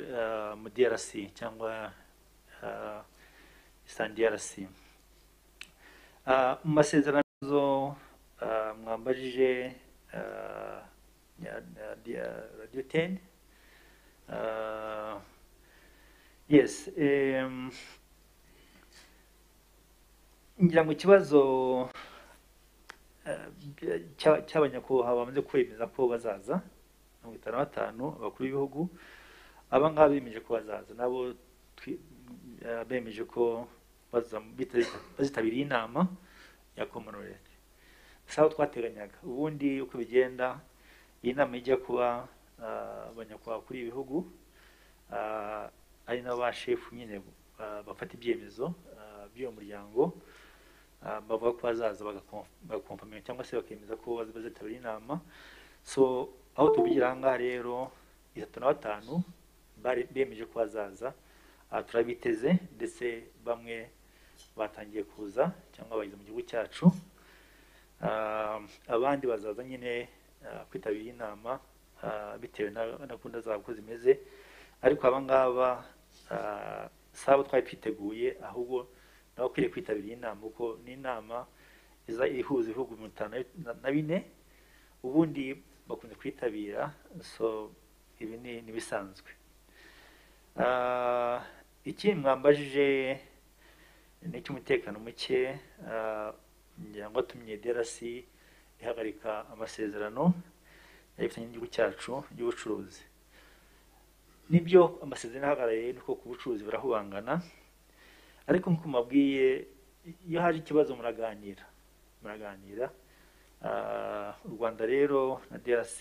mu DRC cyangwa Eastern DRC. Mu masezerano mwambajije Radio 10. Yes, ngira ngo ikibazo cy'abanyakubahwa bamaze kwemeza ko bazaza 55 abakuru b'ibihugu, aba ngaba bemeje ko bazaza, nabo bemeje ko bazitabiriye inama ya Commonwealth. Sawa twateganyaga ubundi uko bigenda, iyi nama ijya kuba abanyakubahwa kuri ibihugu ari n'abashefu nyine bafata ibyemezo by'uwo muryango, bavuga ko bazaza bagakomfamira cyangwa se bakemeza ko bazitabira inama. So aho tubigira ahangaha rero 35 bemeje ko bazaza, turabiteze ndetse bamwe batangiye kuza cyangwa bageze mu gihugu cyacu, abandi bazaza nyine kwitabira inama bitewe na gahunda zabo uko zimeze, ariko aba ngaba sabo twiteguye, ahubwo nabo kwiriye kwitabira inama kuko ni inama ihuza ibihugu 54 ubundi bakunze kwitabira. So ibi ni bisanzwe. Iki mwambajije ni cy'umutekano muke, ngira ngo tumye DRC ihagarika amasezerano y'ifitanye n'igihugu cyacu y'ubucuruzi. Nibyo amasezerano ahagaraye nuko ku bucuruzi barahubangana, ariko nkuko mabwiye iyo haje ikibazo muraganira. U Rwanda rero na DRC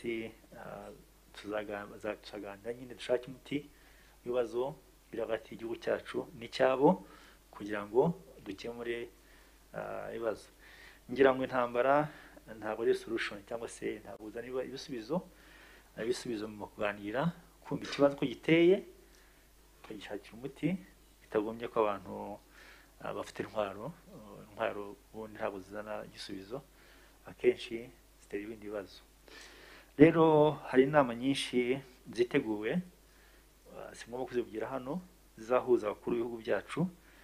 tuzaganira nyine dushaka umuti ibibazo biri hagati y'igihugu cyacu n'icyabo kugira ngo dukemure ibibazo. Ngira ngo intambara ntabwo ari solution cyangwa se ntabwo uzana ibisubizo mu kuganira, kumva ikibazo ko giteye tukagishakira umuti, bitagombye ko abantu bafite intwaro ubundi ntabwo zizana igisubizo, akenshi zitera ibindi bibazo. Rero hari inama nyinshi ziteguwe, si ngombwa kuzivugira hano, zizahuza abakuru b'ibihugu byacu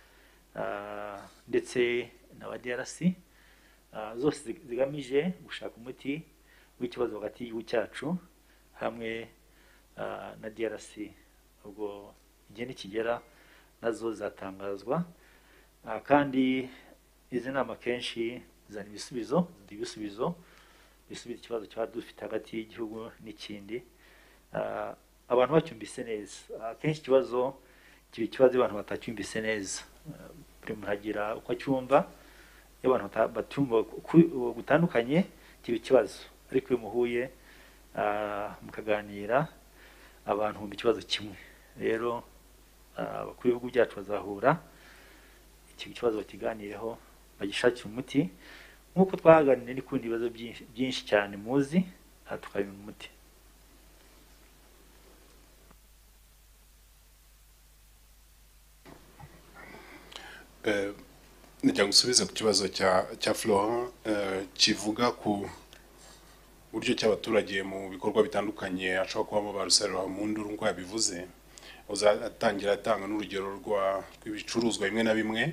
ndetse n'aba DRC, zose zigamije gushaka umuti w'ikibazo hagati y'igihugu cyacu hamwe na DRC. Ubwo igihe nikigera nazo zatangazwa, kandi izi nama kenshi zana ibisubizo ikibazo cyaba dufite hagati y'igihugu n'ikindi, abantu bacyumvise neza. Kenshi ikibazo abantu batacyumvise neza, buri muntu agira uko acyumva, iyo abantu batumva gutandukanye kiba ikibazo, ariko iyo muhuye mukaganira abantu mu kibazo kimwe. Rero abakuru b'ibihugu byacu bazahura, iki kibazo bakiganireho, bagishakira umuti nk'uko twahaganiriye n'ikundi bibazo byinshi cyane muzi, tukabona umuti. Nijya gusubiza ku kibazo cya Florent kivuga ku buryo cy'abaturage mu bikorwa bitandukanye ashobora kubamo ba rusarura mu nduru ngo yabivuze, uzatangira atanga n'urugero rw'ibicuruzwa bimwe na bimwe.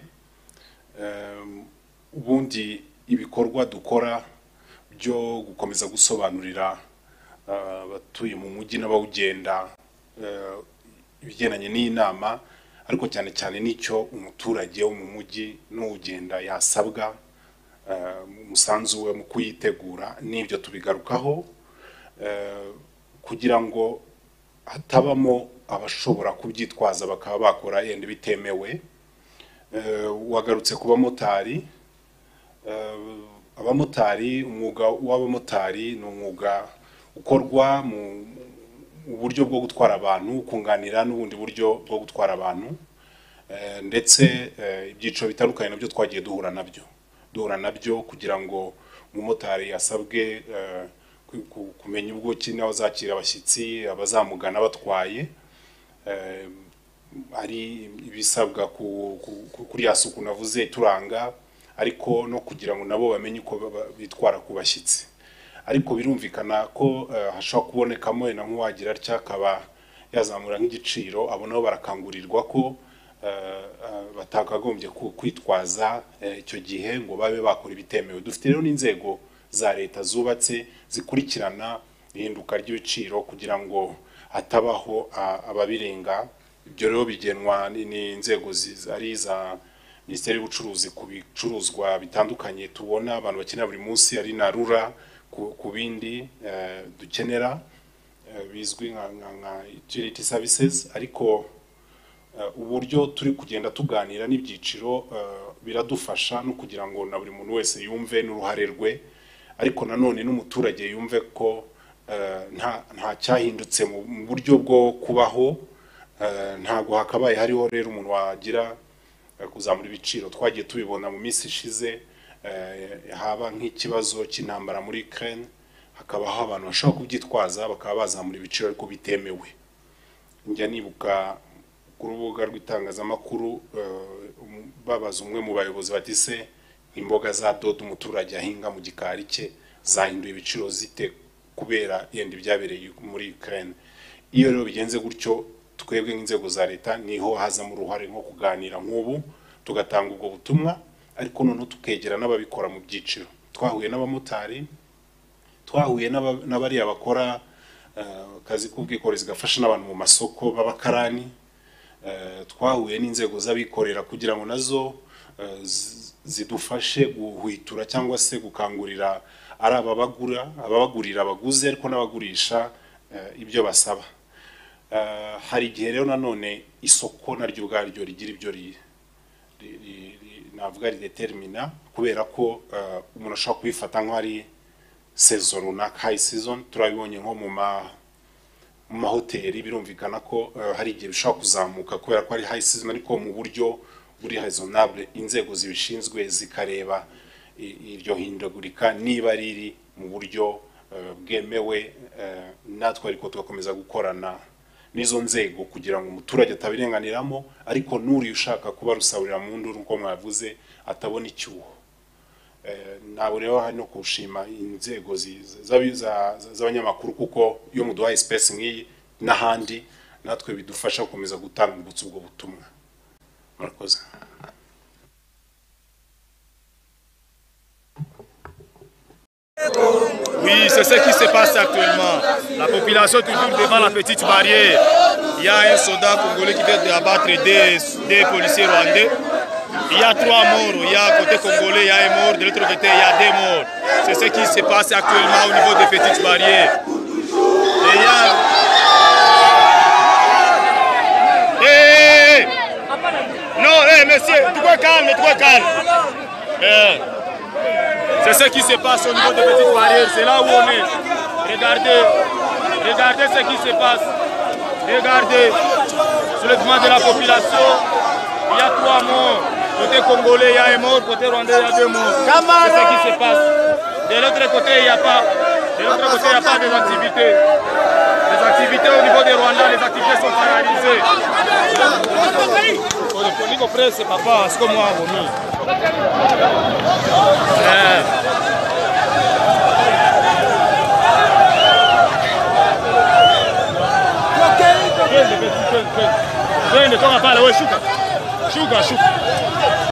Ubundi ibikorwa dukora byo gukomeza gusobanurira abatuye mu mujyi n'abawugenda ibigendanye n'iyi nama, ariko cyane cyane n'icyo umuturage wo mu mujyi n'ugenda yasabwa umusanzu we mu kuyitegura, n'ibyo tubigarukaho kugira ngo hatabamo abashobora kubyitwaza bakaba bakora yenda bitemewe. Wagarutse ku bamotari. Abamotari, umwuga w'abamotari ni umwuga ukorwa mu buryo bwo gutwara abantu, kunganira n'ubundi buryo bwo gutwara abantu, ndetse ibyiciro bitandukanye nabyo twagiye duhura nabyo kugira ngo umumotari asabwe kumenya ubwo ki nawe azakira abashyitsi abazamugana batwaye, hari ibisabwa kuri ya suku navuze turanga, ariko no kugira ngo nabo bamenye uko bitwara ku bashyitsi. Ariko birumvikana ko hashobora kubonekamo na nk'uwagira atya akaba yazamura nk'igiciro, abo nabo barakangurirwa ko batakagombye kwitwaza icyo gihe ngo babe bakora ibitemewe. Dufite rero n'inzego za leta zubatse zikurikirana ihinduka ry'ibiciro kugira ngo hatabaho ababirenga. Ibyo rero bigenwa n'inzego ari za Minisiteri y'Ubucuruzi ku bicuruzwa bitandukanye tubona abantu bakenera buri munsi, ari na RURA ku bindi dukenera bizwi nka utility services. Ariko uburyo turi kugenda tuganira n'ibyiciro biradufasha no kugira ngo na buri muntu wese yumve n'uruhare rwe, ariko nanone n'umuturage yumve ko nta cyahindutse mu buryo bwo kubaho. Ntago hakabaye hariho rero umuntu wagira kuzamura ibiciro. Twagiye tubibona mu minsi ishize, haba nk'ikibazo cy'intambara muri Ukraine, hakabaho abantu bashobora kubyitwaza bakaba bazamura ibiciro ariko bitemewe. Njya nibuka ku rubuga rw'itangazamakuru babaza umwe mu bayobozi bati se imboga za dodo umuturage ahinga mu gikari cye zahinduye ibiciro zite kubera yenda byabereye muri Ukraine. Iyo rero bigenze gutyo, twebwe nk'inzego za leta niho hazamo uruhare nko kuganira nk'ubu tugatanga ubwo butumwa, ariko noneho tukegera n'ababikora mu byiciro. Twahuye n'abamotari, twahuye n'abariya bakora akazi k'ubwikorezi gafasha n'abantu mu masoko b'abakarani, twahuye n'inzego z'abikorera kugira ngo nazo zidufashe guhwitura cyangwa se gukangurira ari ababagurira abaguzi ariko n'abagurisha ibyo basaba. Hari igihe rero nanone isoko naryo ubwaryo rigira ibyo navuga ridetermina, kubera ko umuntu ashobora kubifata nk'ari season runaka, high season. Turabibonye nko mu mahoteli, birumvikana ko hari igihe bishobora kuzamuka kubera ko ari high season, ariko mu buryo buri raisonnable inzego zibishinzwe zikareba iryo hindagurika niba riri mu buryo bwemewe, natwe ariko tugakomeza gukorana n'izo nzego kugira ngo umuturage atabirenganiramo, ariko n'uri ushaka kuba rusabirira mu nduru uko mwavuze atabona icyuho. Nabo rero hari no kushima inzego z'abanyamakuru, kuko iyo muduhaye space nk'iyi n'ahandi natwe bidufasha gukomeza gutambutsa ubwo butumwa. Murakoze. Oui, c'est ce qui se passe actuellement. La population est toujours devant la petite barrière. Il y a un soldat congolais qui vient d'abattre des policiers rwandais. Il y a 3 morts. Il y a côté congolais, il y a un mort. De l'autre côté, il y a 2 morts. C'est ce qui se passe actuellement au niveau des petites barrières. Et il y a... Hey! Non, hey, monsieur, tu dois calme, tu dois calme. C'est ce qui se passe au niveau des petites barrières, c'est là où on est. Regardez, regardez ce qui se passe. Regardez, soulèvement de la population, il y a 3 morts. Côté congolais, il y a un mort, côté rwandais, il y a 2 morts. C'est ce qui se passe. De l'autre côté, il n'y a pas. De l'autre côté, il n'y a pas des activités. Les activités au niveau des Rwandais, les activités sont paralysées. Nico Frère, c'est papa, c'est comme moi, vomi. Twende, toka pale, wewe shuka. Shuka.